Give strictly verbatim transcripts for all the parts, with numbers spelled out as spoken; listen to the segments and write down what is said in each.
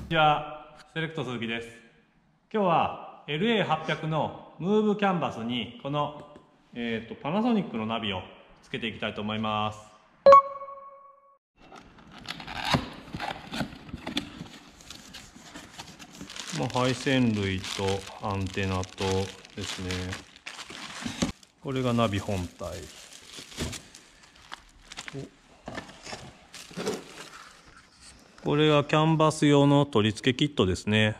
じゃあセレクト鈴木です。今日は エルエーはっぴゃく のムーブキャンバスにこの、えー、とパナソニックのナビをつけていきたいと思います。まあ、配線類とアンテナとですね、これがナビ本体、これがキャンバス用の取り付けキットですね。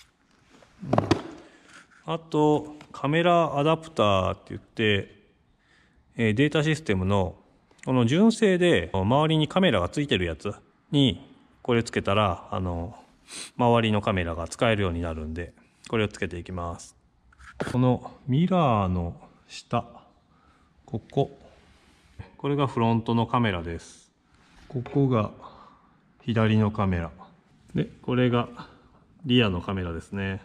あとカメラアダプターって言ってデータシステムのこの純正で周りにカメラがついてるやつにこれつけたらあの周りのカメラが使えるようになるんで、これをつけていきます。このミラーの下、こここれがフロントのカメラです。ここが左のカメラで、これがリアのカメラですね。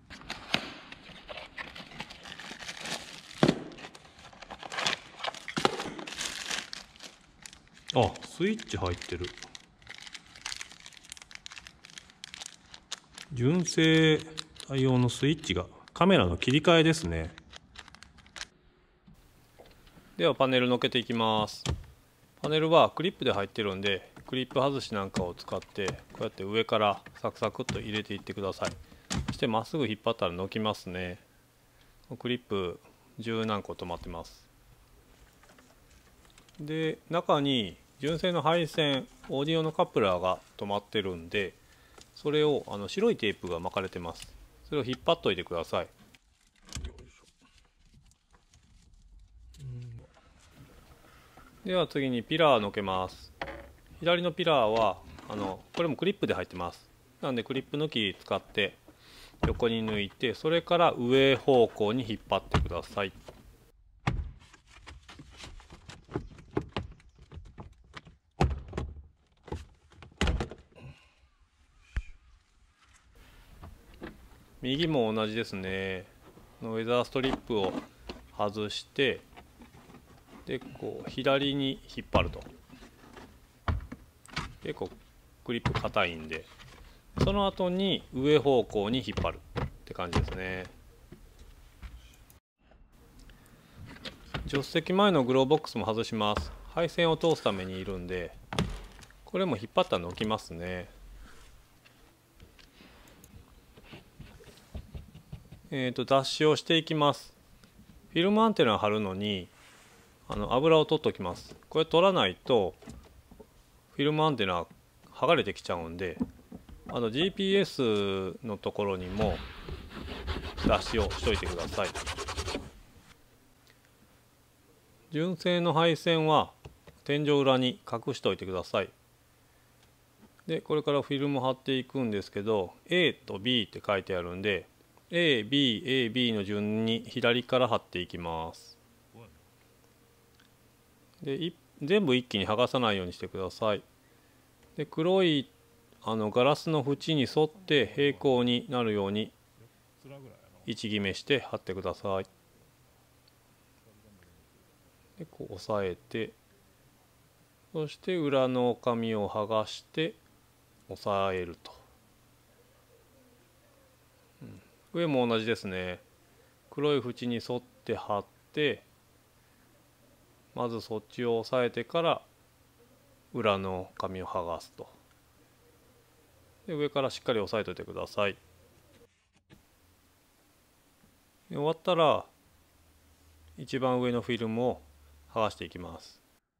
あ、スイッチ入ってる。純正対応のスイッチが、カメラの切り替えですね。ではパネルのけていきます。パネルはクリップで入ってるんで、クリップ外しなんかを使ってこうやって上からサクサクっと入れていってください。そしてまっすぐ引っ張ったらのきますね。クリップ十何個止まってます。で、中に純正の配線、オーディオのカップラーが止まってるんで、それをあの白いテープが巻かれてます。それを引っ張っといてください。では次にピラーのけます。左のピラーはあのこれもクリップで入ってます。なんでクリップ抜き使って横に抜いて、それから上方向に引っ張ってください。右も同じですね。ウェザーストリップを外して、でこう左に引っ張ると結構クリップ硬いんで、その後に上方向に引っ張るって感じですね。助手席前のグローボックスも外します。配線を通すためにいるんで、これも引っ張ったら抜きますね。えーと脱脂をしていきます。フィルムアンテナを貼るのにあの油を取っておきます。これ取らないとフィルムアンテナ剥がれてきちゃうんで、あの ジーピーエス のところにも脱脂をしといてください。純正の配線は天井裏に隠しておいてください。でこれからフィルム貼っていくんですけど、 A と B って書いてあるんで エービーエービー の順に左から貼っていきます。で全部一気に剥がさないようにしてください。で黒いあのガラスの縁に沿って平行になるように位置決めして貼ってください。でこう押さえて、そして裏の紙を剥がして押さえると、うん、上も同じですね。黒い縁に沿って貼って、まずそっちを押さえてから裏の紙を剥がすと。で上からしっかり押さえておいてください。で終わったら一番上のフィルムを剥がしていきます。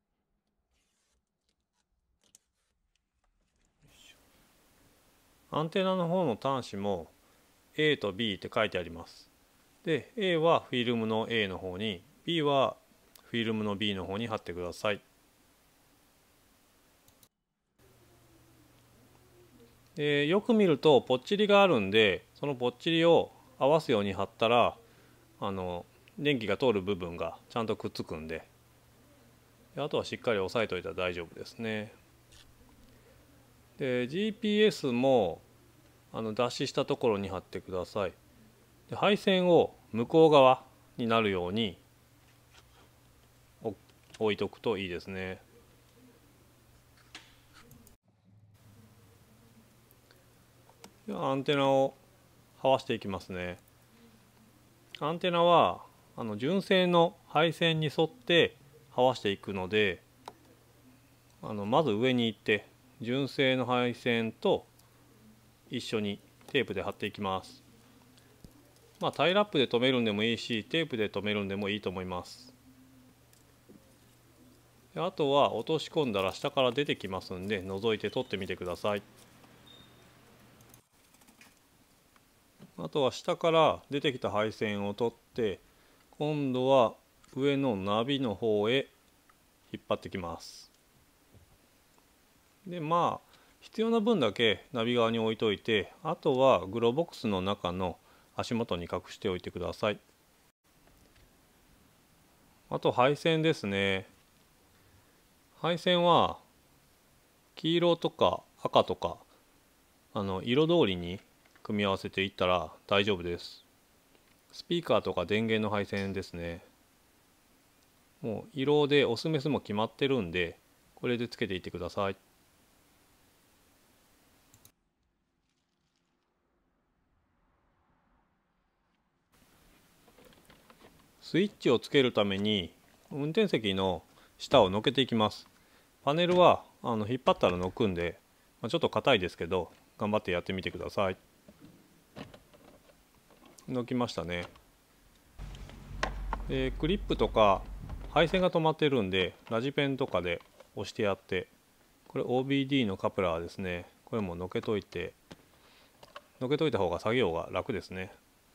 アンテナの方の端子も A と B って書いてあります。で A はフィルムの A の方に、 B はフィルムの B の方に貼ってください。でよく見るとぽっちりがあるんで、そのぽっちりを合わすように貼ったらあの電気が通る部分がちゃんとくっつくんで、あとはしっかり押さえておいたら大丈夫ですね。で ジーピーエス もあの脱脂したところに貼ってください。で配線を向こう側になるように置いとくといいですね。 ではアンテナをはわしていきますね。アンテナはあの純正の配線に沿ってはわしていくので、あのまず上に行って純正の配線と一緒にテープで貼っていきます。まあタイラップで留めるんでもいいし、テープで留めるんでもいいと思います。あとは落とし込んだら下から出てきますんで、覗いて取ってみてください。あとは下から出てきた配線を取って、今度は上のナビの方へ引っ張ってきます。でまあ必要な分だけナビ側に置いといて、あとはグローボックスの中の足元に隠しておいてください。あと配線ですね。配線は黄色とか赤とかあの色通りに組み合わせていったら大丈夫です。スピーカーとか電源の配線ですね。もう色でオスメスも決まってるんで、これでつけていってください。スイッチをつけるために運転席の下をのけていきます。パネルはあの引っ張ったらのくんで、まあ、ちょっと硬いですけど頑張ってやってみてください。のきましたね。でクリップとか配線が止まってるんでラジペンとかで押してやって、これ オービーディー のカプラーですね。これものけといてのけといた方が作業が楽ですね。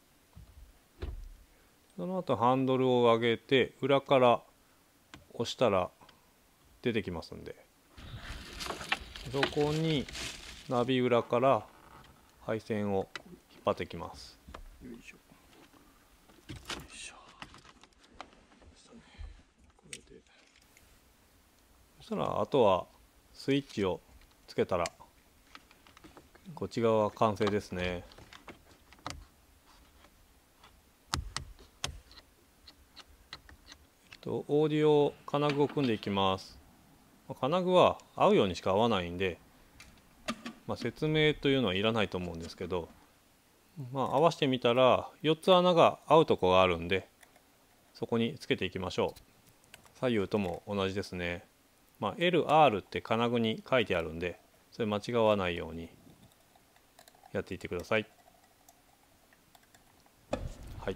その後ハンドルを上げて裏から押したら出てきますんで、そこにナビ裏から配線を引っ張ってきます。よいしょよいしょ。これでそしたらあとはスイッチをつけたらこっち側は完成ですね。とオーディオ金具を組んでいきます。金具は合うようにしか合わないんで、まあ、説明というのはいらないと思うんですけど、まあ、合わせてみたらよっつ穴が合うとこがあるんで、そこにつけていきましょう。左右とも同じですね。まあ、エルアール って金具に書いてあるんで、それ間違わないようにやっていってください。はい。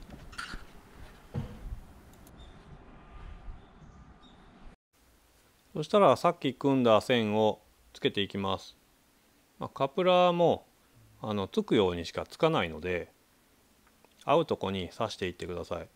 そしたらさっき組んだ線をつけていきます。まあ、カプラーもあのつくようにしかつかないので、合うとこに刺していってください。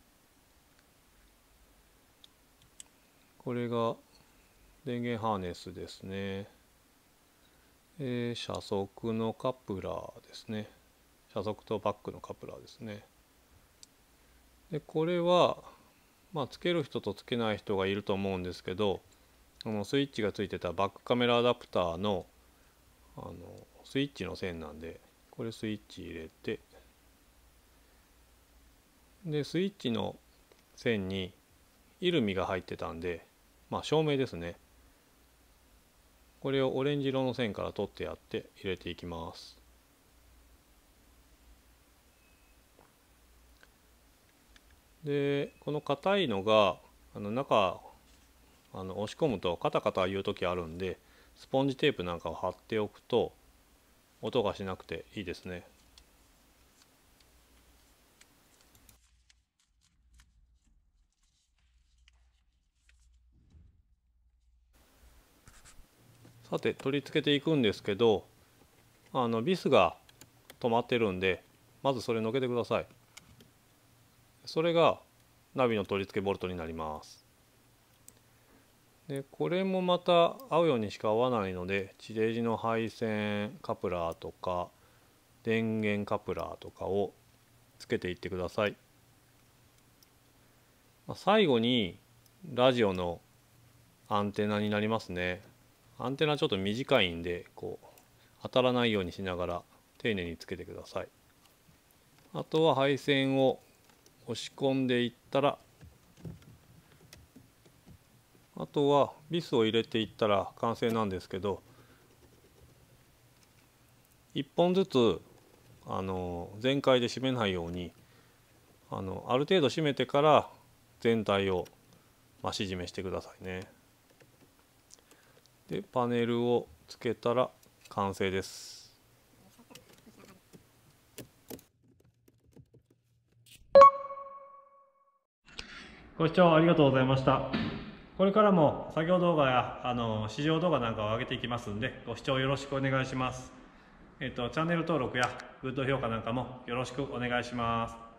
これが電源ハーネスですね。えー、車速のカプラーですね。車速とバックのカプラーですね。でこれはまあつける人とつけない人がいると思うんですけど、このスイッチがついてたバックカメラアダプターのあのスイッチの線なんで、これスイッチ入れて、でスイッチの線にイルミが入ってたんで、まあ照明ですね。これをオレンジ色の線から取ってやって入れていきます。でこの硬いのがあの中あの押し込むとカタカタ言う時あるんで、スポンジテープなんかを貼っておくと音がしなくていいですね。さて取り付けていくんですけど、あのビスが止まってるんで、まずそれのけてください。それがナビの取り付けボルトになります。でこれもまた合うようにしか合わないので、地デジの配線カプラーとか電源カプラーとかをつけていってください。最後にラジオのアンテナになりますね。アンテナちょっと短いんで、こう当たらないようにしながら丁寧につけてください。あとは配線を押し込んでいったら、あとはビスを入れていったら完成なんですけど、 いっぽんずつあの全開で締めないようにあのある程度締めてから全体を増し締めしてくださいね。でパネルをつけたら完成です。ご視聴ありがとうございました。これからも作業動画やあの試乗動画なんかを上げていきますんで、ご視聴よろしくお願いします。えっと、チャンネル登録やグッド評価なんかもよろしくお願いします。